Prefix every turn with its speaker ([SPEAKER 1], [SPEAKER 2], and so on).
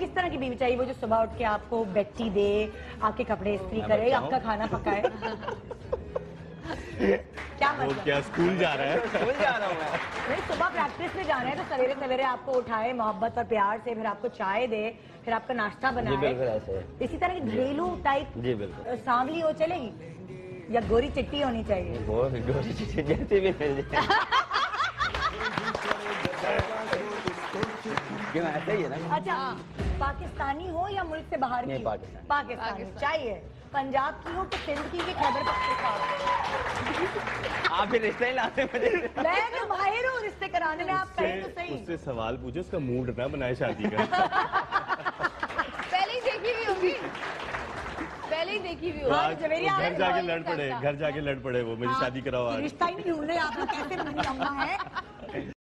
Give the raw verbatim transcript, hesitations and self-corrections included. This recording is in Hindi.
[SPEAKER 1] किस तरह की बीवी चाहिए? वो जो सुबह उठ के आपको बेड टी दे, आपके कपड़े इस्त्री करे, आपका खाना पकाए? क्या
[SPEAKER 2] वो
[SPEAKER 1] मतलब?
[SPEAKER 2] क्या स्कूल जा रहा है?
[SPEAKER 3] स्कूल जा रहा हूँ मैं।
[SPEAKER 1] नहीं, सुबह प्रैक्टिस में जाना है तो सवेरे सवेरे आपको उठाए मोहब्बत और प्यार से, फिर आपको चाय दे, फिर आपका नाश्ता
[SPEAKER 3] जी
[SPEAKER 1] बनाए।
[SPEAKER 3] बिल्कुल ऐसे।
[SPEAKER 1] इसी तरह की घरेलू टाइप
[SPEAKER 3] जी बिल्कुल।
[SPEAKER 1] सांवली हो चलेगी या गोरी चिट्टी होनी चाहिए?
[SPEAKER 3] वो गोरी चिट्टी जैसे भी मिल जाए। क्यों ऐसा ही है ना?
[SPEAKER 1] अच्छा, पाकिस्तानी हो या मुल्क से बाहर की?
[SPEAKER 3] नहीं, पाकिस्तानी।
[SPEAKER 1] पाकिस्तानी चाहिए। पंजाब की हो कि सिंध की कि खैबर पख्तूनख्वा?
[SPEAKER 3] आप भी रिश्ते ही लाते मुझे।
[SPEAKER 1] मैं तो माहिर हूँ रिश्ते कराने में, आप कहें तो सही।
[SPEAKER 2] उससे सवाल पूछो, उसका मूड ना बनाए शादी का।
[SPEAKER 4] पहले ही देखी हुई होगी, पहले ही देखी हुई
[SPEAKER 2] तो
[SPEAKER 4] होगी।
[SPEAKER 2] आज घर जाके लड़ पड़े, घर जाके लड़ पड़े वो, मेरी शादी कराओ आज।
[SPEAKER 1] रिश्ता ही नहीं ढूंढ रहे आप लोग, कैसे बनी अम्मा है?